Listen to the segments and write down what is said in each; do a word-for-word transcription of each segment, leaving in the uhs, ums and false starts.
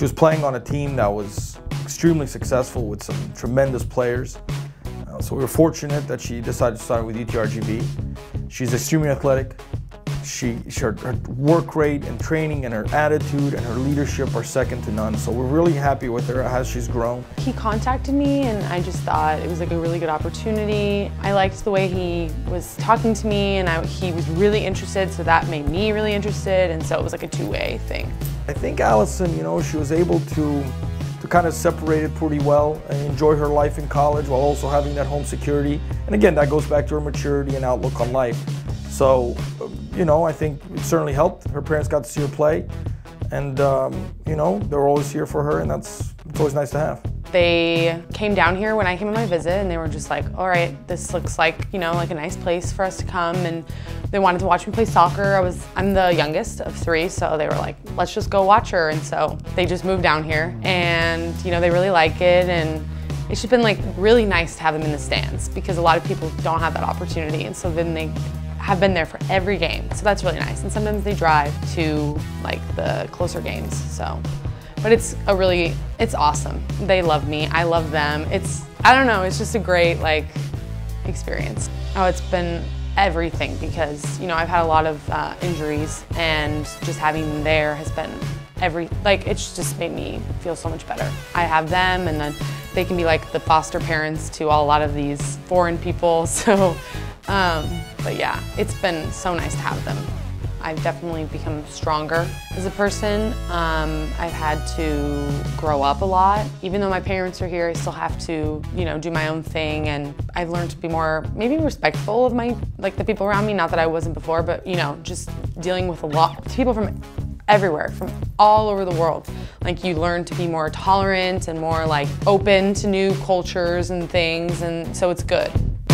was playing on a team that was extremely successful with some tremendous players. Uh, so we were fortunate that she decided to start with U T R G V. She's extremely athletic. She, she her, her work rate and training and her attitude and her leadership are second to none. So we're really happy with her as she's grown. He contacted me and I just thought it was like a really good opportunity. I liked the way he was talking to me and I, he was really interested, so that made me really interested, and so it was like a two-way thing. I think Allyson, you know, she was able to to kind of separate it pretty well and enjoy her life in college while also having that home security. And again, that goes back to her maturity and outlook on life. So, you know, I think it certainly helped. Her parents got to see her play, and um, you know, they were always here for her, and that's it's always nice to have. They came down here when I came on my visit, and they were just like, all right, this looks like, you know, like a nice place for us to come, and they wanted to watch me play soccer. I was, I'm the youngest of three, so they were like, let's just go watch her, and so they just moved down here, and you know, they really like it, and it's just been like really nice to have them in the stands because a lot of people don't have that opportunity, and so then they have been there for every game, so that's really nice. And sometimes they drive to like the closer games, so. But it's a really, it's awesome. They love me, I love them. It's, I don't know, it's just a great like experience. Oh, it's been everything because, you know, I've had a lot of uh, injuries, and just having them there has been every, like it's just made me feel so much better. I have them, and then they can be like the foster parents to a lot of these foreign people, so. Um, but yeah, it's been so nice to have them. I've definitely become stronger as a person. Um, I've had to grow up a lot. Even though my parents are here, I still have to, you know, do my own thing, and I've learned to be more, maybe respectful of my, like the people around me. Not that I wasn't before, but you know, just dealing with a lot, people from everywhere, from all over the world. Like you learn to be more tolerant and more like open to new cultures and things, and so it's good.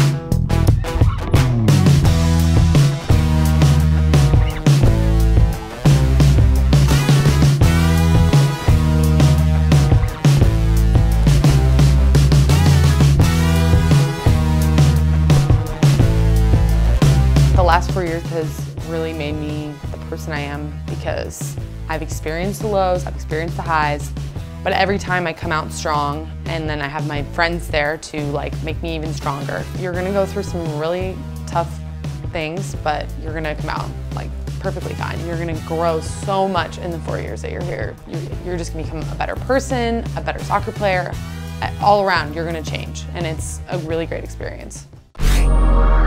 The last four years has really made me the person I am because I've experienced the lows, I've experienced the highs, but every time I come out strong, and then I have my friends there to like make me even stronger. You're gonna go through some really tough things, but you're gonna come out like perfectly fine. You're gonna grow so much in the four years that you're here. You're just gonna become a better person, a better soccer player. All around, you're gonna change, and it's a really great experience.